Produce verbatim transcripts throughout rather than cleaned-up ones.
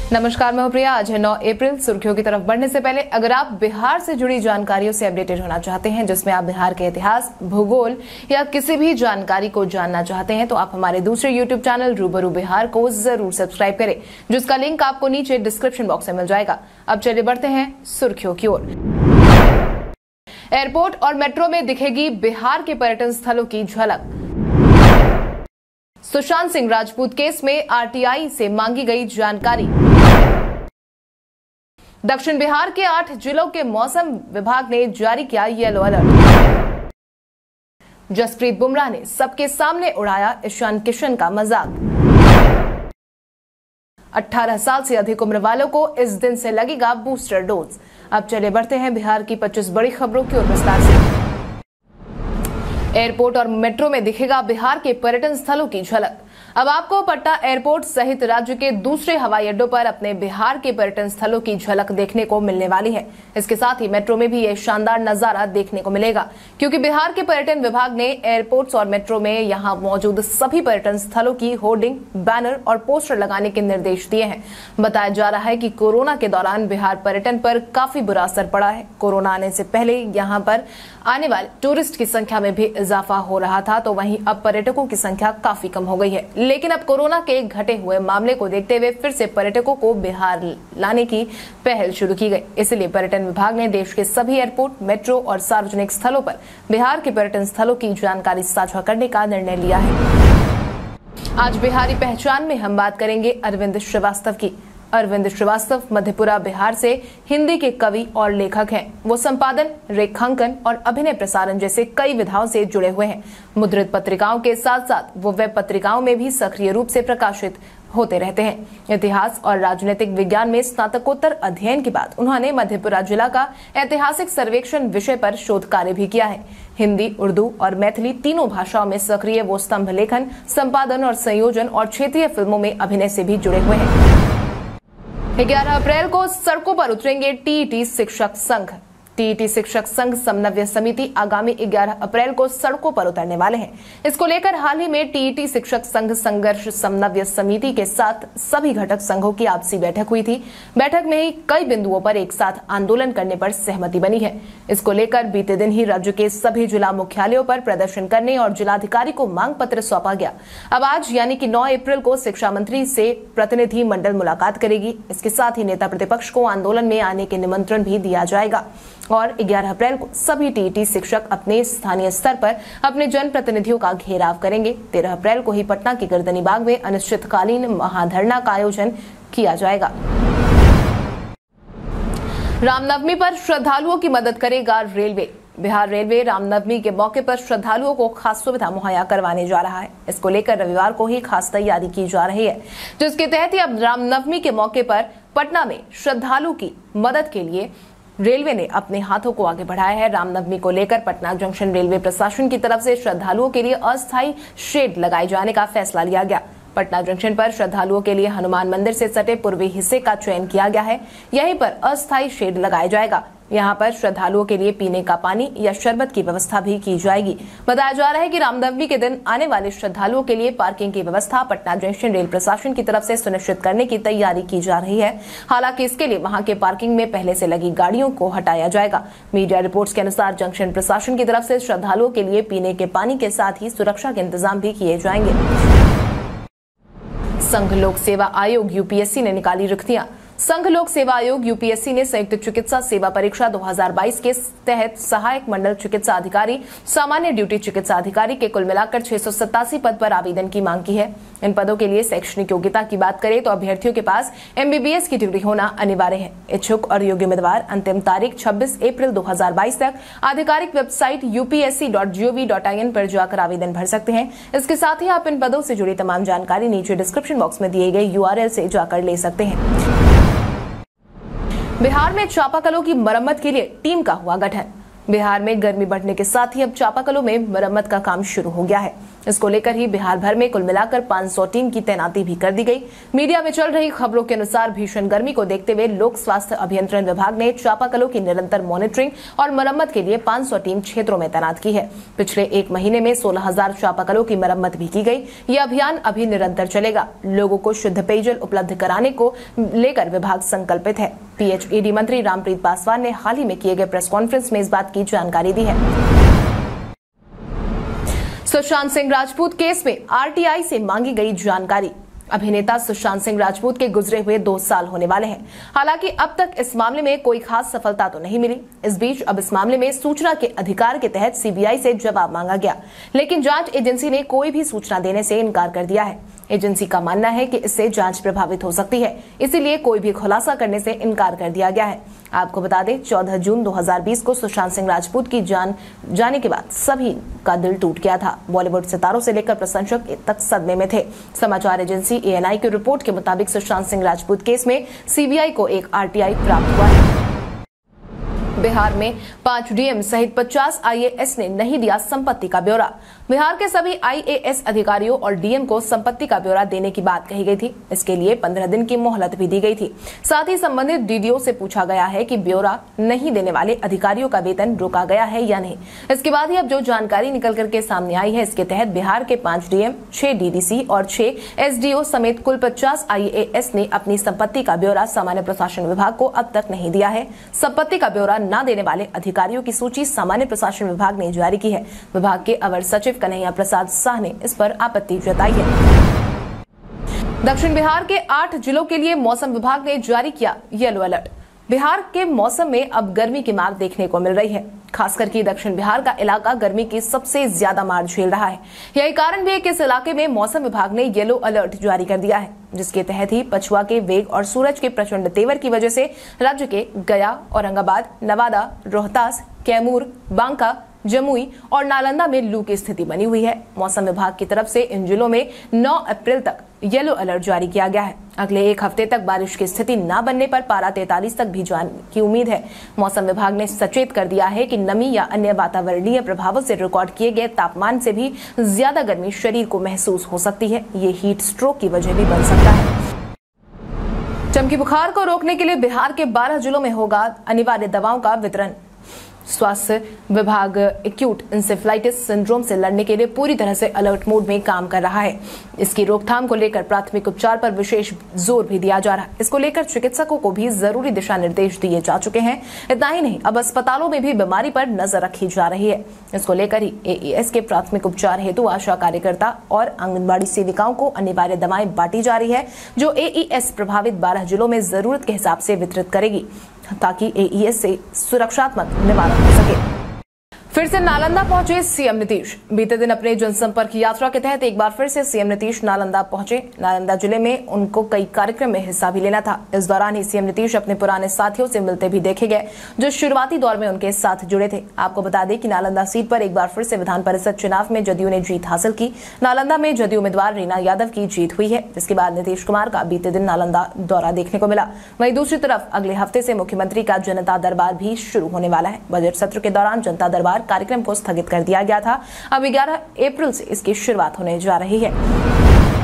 नमस्कार, मैं हूं प्रिया। आज है नौ अप्रैल। सुर्खियों की तरफ बढ़ने से पहले अगर आप बिहार से जुड़ी जानकारियों से अपडेटेड होना चाहते हैं, जिसमें आप बिहार के इतिहास, भूगोल या किसी भी जानकारी को जानना चाहते हैं, तो आप हमारे दूसरे यूट्यूब चैनल रूबरू बिहार को जरूर सब्सक्राइब करें, जिसका लिंक आपको नीचे डिस्क्रिप्शन बॉक्स में मिल जाएगा। अब चलिए बढ़ते हैं सुर्खियों की ओर। एयरपोर्ट और मेट्रो में दिखेगी बिहार के पर्यटन स्थलों की झलक। सुशांत सिंह राजपूत केस में आरटीआई से मांगी गई जानकारी। दक्षिण बिहार के आठ जिलों के मौसम विभाग ने जारी किया येलो अलर्ट। जसप्रीत बुमराह ने सबके सामने उड़ाया ईशान किशन का मजाक। अठारह साल से अधिक उम्र वालों को इस दिन से लगेगा बूस्टर डोज। अब चले बढ़ते हैं बिहार की पच्चीस बड़ी खबरों की ओर विस्तार से। एयरपोर्ट और मेट्रो में दिखेगा बिहार के पर्यटन स्थलों की झलक। अब आपको पटना एयरपोर्ट सहित राज्य के दूसरे हवाई अड्डों पर अपने बिहार के पर्यटन स्थलों की झलक देखने को मिलने वाली है। इसके साथ ही मेट्रो में भी यह शानदार नजारा देखने को मिलेगा, क्योंकि बिहार के पर्यटन विभाग ने एयरपोर्ट्स और मेट्रो में यहां मौजूद सभी पर्यटन स्थलों की होर्डिंग, बैनर और पोस्टर लगाने के निर्देश दिए हैं। बताया जा रहा है कि कोरोना के दौरान बिहार पर्यटन पर काफी बुरा असर पड़ा है। कोरोना आने से पहले यहाँ पर आने वाले टूरिस्ट की संख्या में भी इजाफा हो रहा था, तो वहीं अब पर्यटकों की संख्या काफी कम हो गई है। लेकिन अब कोरोना के घटे हुए मामले को देखते हुए फिर से पर्यटकों को बिहार लाने की पहल शुरू की गई। इसलिए पर्यटन विभाग ने देश के सभी एयरपोर्ट, मेट्रो और सार्वजनिक स्थलों पर बिहार के पर्यटन स्थलों की जानकारी साझा करने का निर्णय लिया है। आज बिहारी पहचान में हम बात करेंगे अरविंद श्रीवास्तव की। अरविंद श्रीवास्तव मधेपुरा बिहार से हिंदी के कवि और लेखक हैं। वो संपादन, रेखांकन और अभिनय प्रसारण जैसे कई विधाओं से जुड़े हुए हैं। मुद्रित पत्रिकाओं के साथ साथ वो वेब पत्रिकाओं में भी सक्रिय रूप से प्रकाशित होते रहते हैं। इतिहास और राजनीतिक विज्ञान में स्नातकोत्तर अध्ययन के बाद उन्होंने मधेपुरा जिला का ऐतिहासिक सर्वेक्षण विषय पर शोध कार्य भी किया है। हिंदी, उर्दू और मैथिली तीनों भाषाओं में सक्रिय वो स्तंभ लेखन, संपादन और संयोजन और क्षेत्रीय फिल्मों में अभिनय से भी जुड़े हुए हैं। ग्यारह अप्रैल को सड़कों पर उतरेंगे टीईटी शिक्षक संघ। टीईटी शिक्षक संघ समन्वय समिति आगामी ग्यारह अप्रैल को सड़कों पर उतरने वाले हैं। इसको लेकर हाल ही में टीईटी शिक्षक संघ संघर्ष समन्वय समिति के साथ सभी घटक संघों की आपसी बैठक हुई थी। बैठक में ही कई बिंदुओं पर एक साथ आंदोलन करने पर सहमति बनी है। इसको लेकर बीते दिन ही राज्य के सभी जिला मुख्यालयों पर प्रदर्शन करने और जिलाधिकारी को मांग पत्र सौंपा गया। अब आज यानी कि नौ अप्रैल को शिक्षा मंत्री से प्रतिनिधि मंडल मुलाकात करेगी। इसके साथ ही नेता प्रतिपक्ष को आंदोलन में आने के निमंत्रण भी दिया जाएगा और ग्यारह अप्रैल को सभी टीईटी शिक्षक अपने स्थानीय स्तर पर अपने जनप्रतिनिधियों का घेराव करेंगे। तेरह अप्रैल को ही पटना के गर्दनी बाग में अनिश्चितकालीन महाधरना का आयोजन किया जाएगा। रामनवमी पर श्रद्धालुओं की मदद करेगा रेलवे। बिहार रेलवे रामनवमी के मौके पर श्रद्धालुओं को खास सुविधा मुहैया करवाने जा रहा है। इसको लेकर रविवार को ही खास तैयारी की जा रही है, जिसके तहत ही अब रामनवमी के मौके पर पटना में श्रद्धालु की मदद के लिए रेलवे ने अपने हाथों को आगे बढ़ाया है। रामनवमी को लेकर पटना जंक्शन रेलवे प्रशासन की तरफ से श्रद्धालुओं के लिए अस्थायी शेड लगाए जाने का फैसला लिया गया। पटना जंक्शन पर श्रद्धालुओं के लिए हनुमान मंदिर से सटे पूर्वी हिस्से का चयन किया गया है। यहीं पर अस्थायी शेड लगाया जाएगा। यहाँ पर श्रद्धालुओं के लिए पीने का पानी या शरबत की व्यवस्था भी की जाएगी। बताया जा रहा है कि रामनवमी के दिन आने वाले श्रद्धालुओं के लिए पार्किंग की व्यवस्था पटना जंक्शन रेल प्रशासन की तरफ से सुनिश्चित करने की तैयारी की जा रही है। हालांकि इसके लिए वहां के पार्किंग में पहले से लगी गाड़ियों को हटाया जाएगा। मीडिया रिपोर्ट्स के अनुसार जंक्शन प्रशासन की तरफ से श्रद्धालुओं के लिए पीने के पानी के साथ ही सुरक्षा के इंतजाम भी किए जाएंगे। संघ लोक सेवा आयोग यूपीएससी ने निकाली रिक्तियां। संघ लोक सेवा आयोग यूपीएससी ने संयुक्त चिकित्सा सेवा परीक्षा दो हज़ार बाईस के तहत सहायक मंडल चिकित्सा अधिकारी, सामान्य ड्यूटी चिकित्सा अधिकारी के कुल मिलाकर छह सौ सतासी पद पर आवेदन की मांग की है। इन पदों के लिए शैक्षणिक योग्यता की बात करें तो अभ्यर्थियों के पास एमबीबीएस की डिग्री होना अनिवार्य है। इच्छुक और योग्य उम्मीदवार अंतिम तारीख छब्बीस अप्रैल दो हज़ार बाईस तक आधिकारिक website UPSC dot GOV dot I N पर जाकर आवेदन भर सकते हैं। इसके साथ ही आप इन पदों से जुड़ी तमाम जानकारी नीचे डिस्क्रिप्शन बॉक्स में दिए गए यूआरएल से जाकर ले सकते हैं। बिहार में चापाकलों की मरम्मत के लिए टीम का हुआ गठन। बिहार में गर्मी बढ़ने के साथ ही अब चापाकलों में मरम्मत का काम शुरू हो गया है। इसको लेकर ही बिहार भर में कुल मिलाकर पाँच सौ टीम की तैनाती भी कर दी गई। मीडिया में चल रही खबरों के अनुसार भीषण गर्मी को देखते हुए लोक स्वास्थ्य अभियंत्रण विभाग ने चापाकलों की निरंतर मॉनिटरिंग और मरम्मत के लिए पाँच सौ टीम क्षेत्रों में तैनात की है। पिछले एक महीने में सोलह हजार चापाकलों की मरम्मत भी की गई। यह अभियान अभी निरंतर चलेगा। लोगों को शुद्ध पेयजल उपलब्ध कराने को लेकर विभाग संकल्पित है। पीएचईडी मंत्री रामप्रीत पासवान ने हाल ही में किए गए प्रेस कॉन्फ्रेंस में इस बात की जानकारी दी है। सुशांत सिंह राजपूत केस में आरटीआई से मांगी गई जानकारी। अभिनेता सुशांत सिंह राजपूत के गुजरे हुए दो साल होने वाले हैं। हालांकि अब तक इस मामले में कोई खास सफलता तो नहीं मिली। इस बीच अब इस मामले में सूचना के अधिकार के तहत सीबीआई से जवाब मांगा गया, लेकिन जांच एजेंसी ने कोई भी सूचना देने से इनकार कर दिया है। एजेंसी का मानना है कि इससे जांच प्रभावित हो सकती है, इसीलिए कोई भी खुलासा करने से इनकार कर दिया गया है। आपको बता दें, चौदह जून दो हज़ार बीस को सुशांत सिंह राजपूत की जान जाने के बाद सभी का दिल टूट गया था। बॉलीवुड सितारों से लेकर प्रशंसक तक सदमे में थे। समाचार एजेंसी एएनआई की रिपोर्ट के मुताबिक सुशांत सिंह राजपूत केस में सीबीआई को एक आरटीआई प्राप्त हुआ है। बिहार में पांच डीएम सहित पचास आईएएस ने नहीं दिया संपत्ति का ब्यौरा। बिहार के सभी आईएएस अधिकारियों और डीएम को संपत्ति का ब्यौरा देने की बात कही गई थी। इसके लिए पंद्रह दिन की मोहलत भी दी गई थी। साथ ही संबंधित डीडीओ से पूछा गया है कि ब्यौरा नहीं देने वाले अधिकारियों का वेतन रोका गया है या नहीं। इसके बाद ही अब जो जानकारी निकल करके सामने आई है, इसके तहत बिहार के पांच डीएम, छह डीडीसी और छह एसडीओ समेत कुल पचास आईएएस ने अपनी संपत्ति का ब्यौरा सामान्य प्रशासन विभाग को अब तक नहीं दिया है। संपत्ति का ब्यौरा न देने वाले अधिकारियों की सूची सामान्य प्रशासन विभाग ने जारी की है। विभाग के अवर सचिव कन्हैया प्रसाद शाह ने इस पर आपत्ति जताई है। दक्षिण बिहार के आठ जिलों के लिए मौसम विभाग ने जारी किया येलो अलर्ट। बिहार के मौसम में अब गर्मी की मार देखने को मिल रही है। खासकर कि दक्षिण बिहार का इलाका गर्मी की सबसे ज्यादा मार झेल रहा है। यही कारण भी है कि इस इलाके में मौसम विभाग ने येलो अलर्ट जारी कर दिया है, जिसके तहत ही पछुआ के वेग और सूरज के प्रचंड तेवर की वजह से राज्य के गया, औरंगाबाद, नवादा, रोहतास, कैमूर, बांका, जमुई और नालंदा में लू की स्थिति बनी हुई है। मौसम विभाग की तरफ से इन जिलों में नौ अप्रैल तक येलो अलर्ट जारी किया गया है। अगले एक हफ्ते तक बारिश की स्थिति न बनने पर पारा तैंतालीस तक भी जाने की उम्मीद है। मौसम विभाग ने सचेत कर दिया है कि नमी या अन्य वातावरणीय प्रभावों से रिकॉर्ड किए गए तापमान से भी ज्यादा गर्मी शरीर को महसूस हो सकती है। ये हीट स्ट्रोक की वजह भी बन सकता है। चमकी बुखार को रोकने के लिए बिहार के बारह जिलों में होगा अनिवार्य दवाओं का वितरण। स्वास्थ्य विभाग एक्यूट इंसेफ्लाइटिस सिंड्रोम से लड़ने के लिए पूरी तरह से अलर्ट मोड में काम कर रहा है। इसकी रोकथाम को लेकर प्राथमिक उपचार पर विशेष जोर भी दिया जा रहा है। इसको लेकर चिकित्सकों को भी जरूरी दिशा निर्देश दिए जा चुके हैं। इतना ही नहीं, अब अस्पतालों में भी बीमारी पर नजर रखी जा रही है। इसको लेकर ही एईएस के प्राथमिक उपचार हेतु आशा कार्यकर्ता और आंगनबाड़ी सेविकाओं को अनिवार्य दवाएं बांटी जा रही है, जो एईएस प्रभावित बारह जिलों में जरूरत के हिसाब से वितरित करेगी, ताकि एईएस से सुरक्षात्मक निवारण हो सके। फिर से नालंदा पहुंचे सीएम नीतीश। बीते दिन अपने जनसंपर्क यात्रा के तहत एक बार फिर से सीएम नीतीश नालंदा पहुंचे। नालंदा जिले में उनको कई कार्यक्रम में हिस्सा भी लेना था। इस दौरान ही सीएम नीतीश अपने पुराने साथियों से मिलते भी देखे गए, जो शुरुआती दौर में उनके साथ जुड़े थे। आपको बता दें कि नालंदा सीट पर एक बार फिर से विधान परिषद चुनाव में जदयू ने जीत हासिल की। नालंदा में जदयू उम्मीदवार रीना यादव की जीत हुई है, जिसके बाद नीतीश कुमार का बीते दिन नालंदा दौरा देखने को मिला। वहीं दूसरी तरफ अगले हफ्ते से मुख्यमंत्री का जनता दरबार भी शुरू होने वाला है। बजट सत्र के दौरान जनता दरबार कार्यक्रम को स्थगित कर दिया गया था। अब ग्यारह अप्रैल से इसकी शुरुआत होने जा रही है।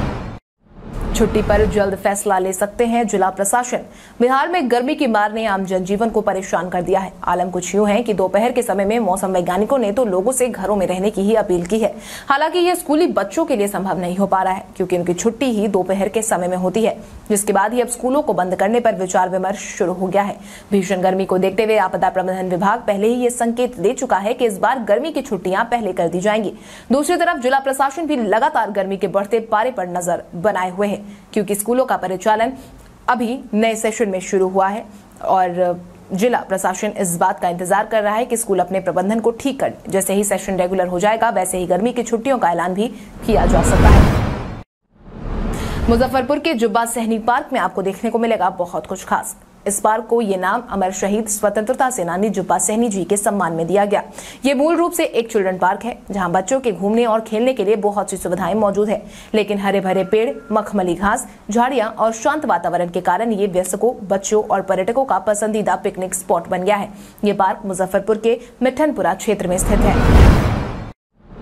छुट्टी पर जल्द फैसला ले सकते हैं जिला प्रशासन। बिहार में गर्मी की मार ने आम जनजीवन को परेशान कर दिया है। आलम कुछ यूं है कि दोपहर के समय में मौसम वैज्ञानिकों ने तो लोगों से घरों में रहने की ही अपील की है। हालांकि ये स्कूली बच्चों के लिए संभव नहीं हो पा रहा है, क्योंकि उनकी छुट्टी ही दोपहर के समय में होती है, जिसके बाद ही अब स्कूलों को बंद करने पर विचार विमर्श शुरू हो गया है। भीषण गर्मी को देखते हुए आपदा प्रबंधन विभाग पहले ही ये संकेत दे चुका है कि इस बार गर्मी की छुट्टियां पहले कर दी जाएंगी। दूसरी तरफ जिला प्रशासन भी लगातार गर्मी के बढ़ते पारे पर नजर बनाए हुए है, क्योंकि स्कूलों का परिचालन अभी नए सेशन में शुरू हुआ है और जिला प्रशासन इस बात का इंतजार कर रहा है कि स्कूल अपने प्रबंधन को ठीक कर। जैसे ही सेशन रेगुलर हो जाएगा, वैसे ही गर्मी की छुट्टियों का ऐलान भी किया जा सकता है। मुजफ्फरपुर के जुब्बा सहनी पार्क में आपको देखने को मिलेगा बहुत कुछ खास। इस पार्क को ये नाम अमर शहीद स्वतंत्रता सेनानी जुब्बा सहनी जी के सम्मान में दिया गया। ये मूल रूप से एक चिल्ड्रन पार्क है, जहां बच्चों के घूमने और खेलने के लिए बहुत सी सुविधाएं मौजूद है, लेकिन हरे भरे पेड़, मखमली घास, झाड़ियां और शांत वातावरण के कारण ये वयस्कों, बच्चों और पर्यटकों का पसंदीदा पिकनिक स्पॉट बन गया है। ये पार्क मुजफ्फरपुर के मिठनपुरा क्षेत्र में स्थित है।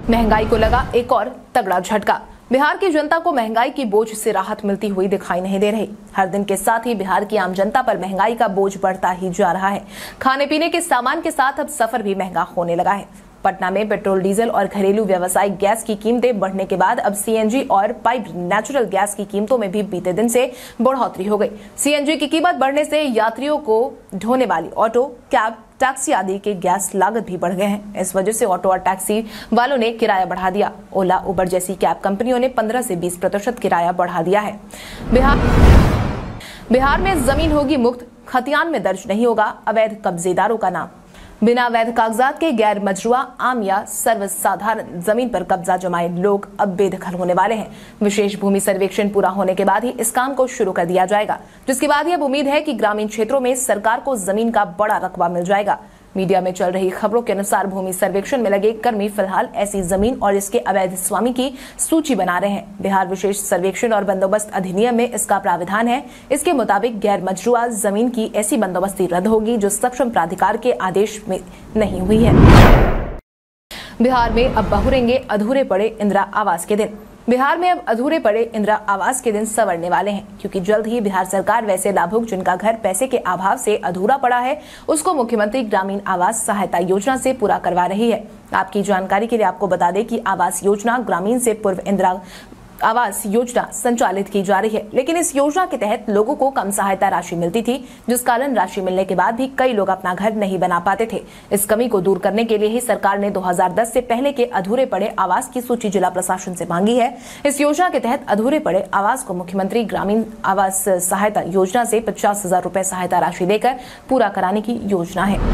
महंगाई को लगा एक और तगड़ा झटका। बिहार की जनता को महंगाई की बोझ से राहत मिलती हुई दिखाई नहीं दे रही। हर दिन के साथ ही बिहार की आम जनता पर महंगाई का बोझ बढ़ता ही जा रहा है। खाने पीने के सामान के साथ अब सफर भी महंगा होने लगा है। पटना में पेट्रोल, डीजल और घरेलू व्यावसायिक गैस की कीमतें बढ़ने के बाद अब सीएनजी और पाइप नेचुरल गैस की कीमतों में भी बीते दिन से बढ़ोतरी हो गई। सीएनजी की कीमत बढ़ने से यात्रियों को ढोने वाली ऑटो, कैब, टैक्सी आदि के गैस लागत भी बढ़ गए हैं। इस वजह से ऑटो और टैक्सी वालों ने किराया बढ़ा दिया। ओला, उबर जैसी कैब कंपनियों ने पंद्रह से बीस प्रतिशत किराया बढ़ा दिया है। बिहार बिहार में जमीन होगी मुक्त, खतियान में दर्ज नहीं होगा अवैध कब्जेदारों का नाम। बिना वैध कागजात के गैर मजरूआ, आम या सर्वसाधारण जमीन पर कब्जा जमाए लोग अब बेदखल होने वाले हैं। विशेष भूमि सर्वेक्षण पूरा होने के बाद ही इस काम को शुरू कर दिया जाएगा, जिसके बाद ही अब उम्मीद है कि ग्रामीण क्षेत्रों में सरकार को जमीन का बड़ा रकबा मिल जाएगा। मीडिया में चल रही खबरों के अनुसार भूमि सर्वेक्षण में लगे कर्मी फिलहाल ऐसी जमीन और इसके अवैध स्वामी की सूची बना रहे हैं। बिहार विशेष सर्वेक्षण और बंदोबस्त अधिनियम में इसका प्राविधान है। इसके मुताबिक गैर मजरूआ जमीन की ऐसी बंदोबस्ती रद्द होगी जो सक्षम प्राधिकार के आदेश में नहीं हुई है। बिहार में अब बहुरेंगे अधूरे पड़े इंदिरा आवास के दिन। बिहार में अब अधूरे पड़े इंदिरा आवास के दिन संवरने वाले हैं, क्योंकि जल्द ही बिहार सरकार वैसे लाभुक जिनका घर पैसे के अभाव से अधूरा पड़ा है, उसको मुख्यमंत्री ग्रामीण आवास सहायता योजना से पूरा करवा रही है। आपकी जानकारी के लिए आपको बता दें कि आवास योजना ग्रामीण से पूर्व इंदिरा आवास योजना संचालित की जा रही है, लेकिन इस योजना के तहत लोगों को कम सहायता राशि मिलती थी, जिस कारण राशि मिलने के बाद भी कई लोग अपना घर नहीं बना पाते थे। इस कमी को दूर करने के लिए ही सरकार ने दो हज़ार दस से पहले के अधूरे पड़े आवास की सूची जिला प्रशासन से मांगी है। इस योजना के तहत अधूरे पड़े आवास को मुख्यमंत्री ग्रामीण आवास सहायता योजना से पचास हजार रूपए सहायता राशि देकर पूरा कराने की योजना है।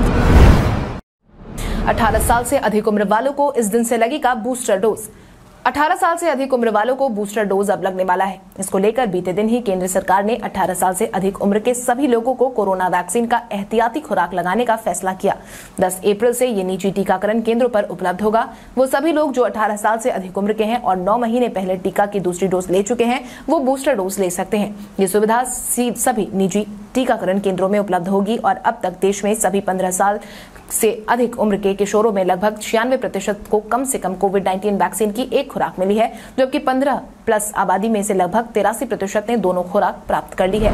अठारह साल से अधिक उम्र वालों को इस दिन से लगेगा बूस्टर डोज। अठारह साल से अधिक उम्र वालों को बूस्टर डोज अब लगने वाला है। इसको लेकर बीते दिन ही केंद्र सरकार ने अठारह साल से अधिक उम्र के सभी लोगों को कोरोना वैक्सीन का एहतियाती खुराक लगाने का फैसला किया। दस अप्रैल से ये निजी टीकाकरण केंद्रों पर उपलब्ध होगा। वो सभी लोग जो अठारह साल से अधिक उम्र के हैं और नौ महीने पहले टीका की दूसरी डोज ले चुके हैं, वो बूस्टर डोज ले सकते हैं। ये सुविधा सभी निजी टीकाकरण केंद्रों में उपलब्ध होगी और अब तक देश में सभी पंद्रह साल से अधिक उम्र के किशोरों में लगभग छियानवे प्रतिशत को कम से कम कोविड उन्नीस वैक्सीन की एक खुराक मिली है, जबकि पंद्रह प्लस आबादी में से लगभग तिरासी प्रतिशत ने दोनों खुराक प्राप्त कर ली है।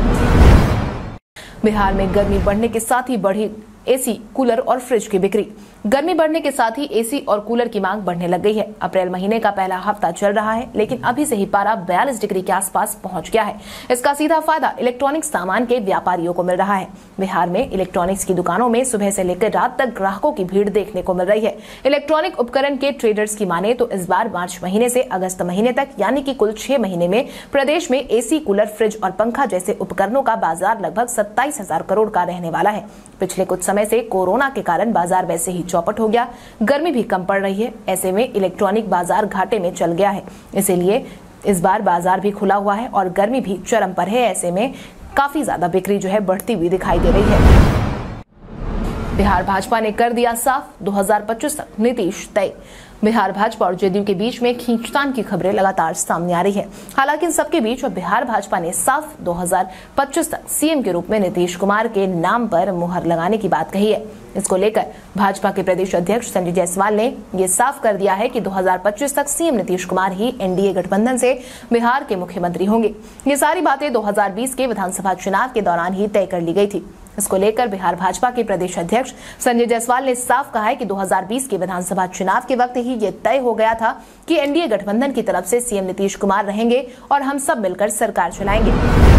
बिहार में गर्मी बढ़ने के साथ ही बढ़ी एसी, कूलर और फ्रिज की बिक्री। गर्मी बढ़ने के साथ ही एसी और कूलर की मांग बढ़ने लग गई है। अप्रैल महीने का पहला हफ्ता चल रहा है, लेकिन अभी से ही पारा बयालीस डिग्री के आसपास पहुंच गया है। इसका सीधा फायदा इलेक्ट्रॉनिक्स सामान के व्यापारियों को मिल रहा है। बिहार में इलेक्ट्रॉनिक्स की दुकानों में सुबह से लेकर रात तक ग्राहकों की भीड़ देखने को मिल रही है। इलेक्ट्रॉनिक उपकरण के ट्रेडर्स की माने तो इस बार मार्च महीने से अगस्त महीने तक यानी कि कुल छह महीने में प्रदेश में एसी, कूलर, फ्रिज और पंखा जैसे उपकरणों का बाजार लगभग सत्ताईस हजार करोड़ का रहने वाला है। पिछले कुछ समय से कोरोना के कारण बाजार वैसे ही चौपट हो गया, गर्मी भी कम पड़ रही है। ऐसे में इलेक्ट्रॉनिक बाजार घाटे में चल गया है, इसीलिए इस बार बाजार भी खुला हुआ है और गर्मी भी चरम पर है। ऐसे में काफी ज्यादा बिक्री जो है बढ़ती हुई दिखाई दे रही है। बिहार भाजपा ने कर दिया साफ, दो हज़ार पच्चीस तक नीतीश तय। बिहार भाजपा और जेडीयू के बीच में खींचतान की खबरें लगातार सामने आ रही है। हालांकि इन सबके बीच अब बिहार भाजपा ने साफ दो हज़ार पच्चीस तक सीएम के रूप में नीतीश कुमार के नाम पर मुहर लगाने की बात कही है। इसको लेकर भाजपा के प्रदेश अध्यक्ष संजय जायसवाल ने ये साफ कर दिया है कि दो हज़ार पच्चीस तक सीएम नीतीश कुमार ही एनडीए गठबंधन से बिहार के मुख्यमंत्री होंगे। ये सारी बातें दो हज़ार बीस के विधानसभा चुनाव के दौरान ही तय कर ली गई थी। इसको लेकर बिहार भाजपा के प्रदेश अध्यक्ष संजय जायसवाल ने साफ कहा है कि दो हज़ार बीस के विधानसभा चुनाव के वक्त ही ये तय हो गया था कि एनडीए गठबंधन की तरफ से सीएम नीतीश कुमार रहेंगे और हम सब मिलकर सरकार चलाएंगे।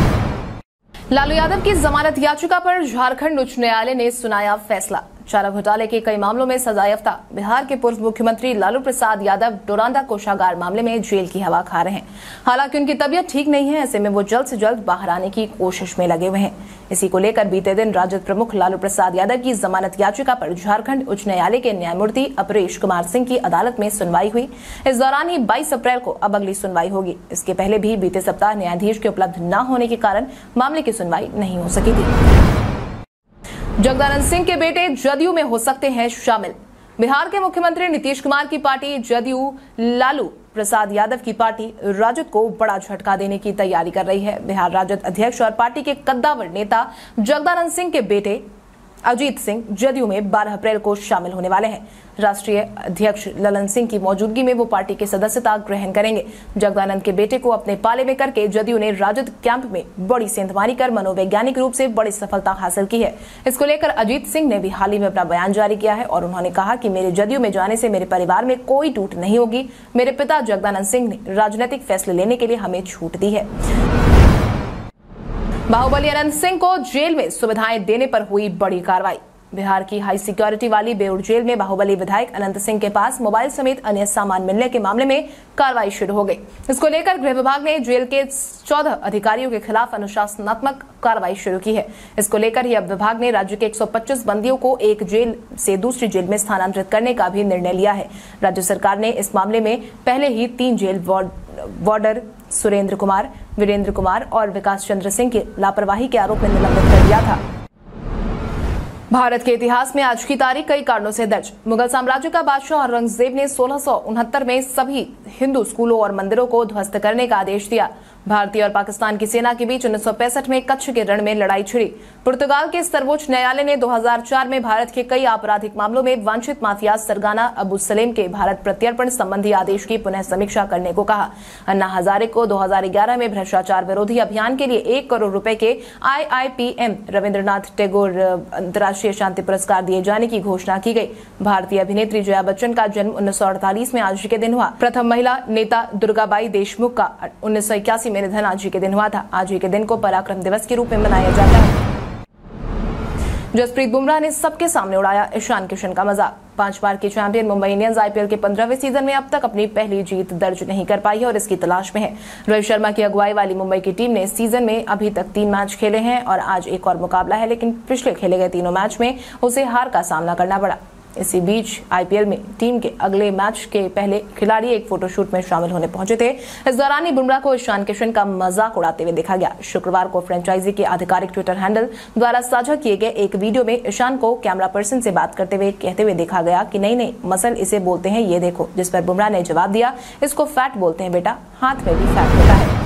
लालू यादव की जमानत याचिका पर झारखंड उच्च न्यायालय ने सुनाया फैसला। चारा घोटाले के कई मामलों में सजायाफ्ता बिहार के पूर्व मुख्यमंत्री लालू प्रसाद यादव डोरांडा कोषागार मामले में जेल की हवा खा रहे हैं। हालांकि उनकी तबीयत ठीक नहीं है, ऐसे में वो जल्द से जल्द बाहर आने की कोशिश में लगे हुए हैं। इसी को लेकर बीते दिन राजद प्रमुख लालू प्रसाद यादव की जमानत याचिका पर झारखंड उच्च न्यायालय के न्यायमूर्ति अपरेश कुमार सिंह की अदालत में सुनवाई हुई। इस दौरान ही बाईस अप्रैल को अब अगली सुनवाई होगी। इसके पहले भी बीते सप्ताह न्यायाधीश के उपलब्ध न होने के कारण मामले की सुनवाई नहीं हो सकी थी। जगदानंद सिंह के बेटे जदयू में हो सकते हैं शामिल। बिहार के मुख्यमंत्री नीतीश कुमार की पार्टी जदयू लालू प्रसाद यादव की पार्टी राजद को बड़ा झटका देने की तैयारी कर रही है। बिहार राजद अध्यक्ष और पार्टी के कद्दावर नेता जगदानंद सिंह के बेटे अजीत सिंह जदयू में बारह अप्रैल को शामिल होने वाले हैं। राष्ट्रीय अध्यक्ष ललन सिंह की मौजूदगी में वो पार्टी की सदस्यता ग्रहण करेंगे। जगदानंद के बेटे को अपने पाले में करके जदयू ने राजद कैंप में बड़ी सेंधमारी कर मनोवैज्ञानिक रूप से बड़ी सफलता हासिल की है। इसको लेकर अजीत सिंह ने भी हाल ही में अपना बयान जारी किया है और उन्होंने कहा कि मेरे जदयू में जाने से मेरे परिवार में कोई टूट नहीं होगी। मेरे पिता जगदानंद सिंह ने राजनीतिक फैसले लेने के लिए हमें छूट दी है। बाहुबली अनंत सिंह को जेल में सुविधाएं देने पर हुई बड़ी कार्रवाई। बिहार की हाई सिक्योरिटी वाली बेउर जेल में बाहुबली विधायक अनंत सिंह के पास मोबाइल समेत अन्य सामान मिलने के मामले में कार्रवाई शुरू हो गई। इसको लेकर गृह विभाग ने जेल के चौदह अधिकारियों के खिलाफ अनुशासनात्मक कार्रवाई शुरू की है। इसको लेकर ही अब विभाग ने राज्य के एक सौ पच्चीस बंदियों को एक जेल से दूसरी जेल में स्थानांतरित करने का भी निर्णय लिया है। राज्य सरकार ने इस मामले में पहले ही तीन जेल वार्डर सुरेंद्र कुमार, वीरेंद्र कुमार और विकास चंद्र सिंह की लापरवाही के आरोप में निलंबित कर दिया था। भारत के इतिहास में आज की तारीख कई कारणों से दर्ज। मुगल साम्राज्य का बादशाह औरंगजेब ने सोलह सौ उनहत्तर में सभी हिंदू स्कूलों और मंदिरों को ध्वस्त करने का आदेश दिया। भारतीय और पाकिस्तान की सेना के बीच उन्नीस सौ पैंसठ में कच्छ के रण में लड़ाई छिड़ी। पुर्तगाल के सर्वोच्च न्यायालय ने दो हज़ार चार में भारत के कई आपराधिक मामलों में वांछित माफिया सरगाना अबू सलेम के भारत प्रत्यर्पण संबंधी आदेश की पुनः समीक्षा करने को कहा। अन्ना हजारे को दो हज़ार ग्यारह में भ्रष्टाचार विरोधी अभियान के लिए एक करोड़ रुपए के I I P M Rabindranath Tagore अंतर्राष्ट्रीय शांति पुरस्कार दिए जाने की घोषणा की गई। भारतीय अभिनेत्री जया बच्चन का जन्म उन्नीस सौ अड़तालीस में आज के दिन हुआ। प्रथम महिला नेता दुर्गाबाई देशमुख का उन्नीस सौ इक्यासी में निधन आज ही के दिन हुआ था। आज ही के दिन को पराक्रम दिवस के रूप में मनाया जाता है। जसप्रीत बुमराह ने सबके सामने उड़ाया ईशान किशन का मजाक। पांच बार की चैंपियन मुंबई इंडियंस आईपीएल के पंद्रहवें सीजन में अब तक अपनी पहली जीत दर्ज नहीं कर पाई है और इसकी तलाश में है। रोहित शर्मा की अगुवाई वाली मुंबई की टीम ने सीजन में अभी तक तीन मैच खेले हैं और आज एक और मुकाबला है, लेकिन पिछले खेले गए तीनों मैच में उसे हार का सामना करना पड़ा। इसी बीच आईपीएल में टीम के अगले मैच के पहले खिलाड़ी एक फोटोशूट में शामिल होने पहुंचे थे। इस दौरान ही बुमराह को ईशान किशन का मजाक उड़ाते हुए देखा गया। शुक्रवार को फ्रेंचाइजी के आधिकारिक ट्विटर हैंडल द्वारा साझा किए गए एक वीडियो में ईशान को कैमरा पर्सन से बात करते हुए कहते हुए देखा गया कि नहीं नहीं मसल इसे बोलते हैं, ये देखो। जिस पर बुमराह ने जवाब दिया, इसको फैट बोलते हैं बेटा, हाथ में भी फैट होता है।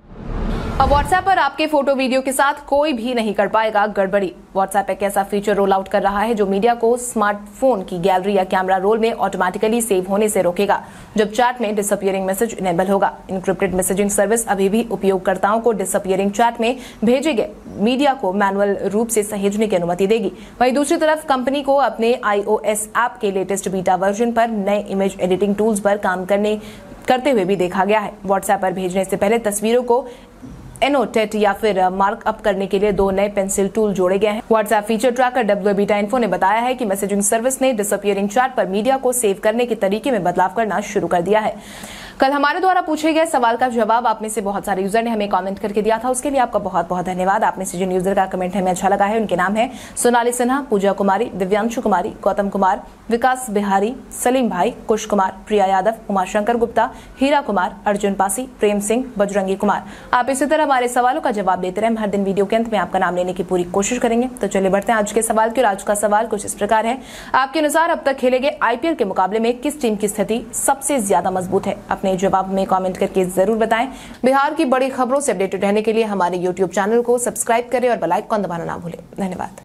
अब व्हाट्सएप पर आपके फोटो वीडियो के साथ कोई भी नहीं कर पाएगा गड़बड़ी। व्हाट्सएप एक ऐसा फीचर रोल आउट कर रहा है जो मीडिया को स्मार्टफोन की गैलरी या कैमरा रोल में ऑटोमेटिकली सेव होने से रोकेगा जब चैट में डिसअपियरिंग मैसेज इनेबल होगा। इनक्रिप्टेड मैसेजिंग सर्विस अभी भी उपयोगकर्ताओं को डिसअपियरिंग चैट में भेजे गए मीडिया को मैनुअल रूप से सहेजने की अनुमति देगी। वहीं दूसरी तरफ कंपनी को अपने आईओएस ऐप के लेटेस्ट बीटा वर्जन पर नए इमेज एडिटिंग टूल्स पर काम करने करते हुए भी देखा गया है। व्हाट्सएप पर भेजने से पहले तस्वीरों को एनोटेट या फिर मार्क अप करने के लिए दो नए पेंसिल टूल जोड़े गए हैं। WhatsApp feature tracker W beta info ने बताया है कि मैसेजिंग सर्विस ने डिसअपियरिंग चैट पर मीडिया को सेव करने के तरीके में बदलाव करना शुरू कर दिया है। कल हमारे द्वारा पूछे गए सवाल का जवाब आप में से बहुत सारे यूजर ने हमें कमेंट करके दिया था, उसके लिए आपका बहुत बहुत धन्यवाद। आप में से जिन यूजर का कमेंट हमें अच्छा लगा है उनके नाम है सोनाली सिन्हा, पूजा कुमारी, दिव्यांशु कुमारी, गौतम कुमार, विकास बिहारी, सलीम भाई, कुश कुमार, प्रिया यादव, उमाशंकर गुप्ता, हीरा कुमार, अर्जुन पासी, प्रेम सिंह, बजरंगी कुमार। आप इसी तरह हमारे सवालों का जवाब देते रहे। हर दिन वीडियो के अंत में आपका नाम लेने की पूरी कोशिश करेंगे। तो चलिए बढ़ते हैं आज के सवाल की। और आज का सवाल कुछ इस प्रकार है, आपके अनुसार अब तक खेले गए आईपीएल के मुकाबले में किस टीम की स्थिति सबसे ज्यादा मजबूत है? अपने जवाब में कमेंट करके जरूर बताएं। बिहार की बड़ी खबरों से अपडेटेड रहने के लिए हमारे यूट्यूब चैनल को सब्सक्राइब करें और बेल आइकन दबाना ना भूलें। धन्यवाद।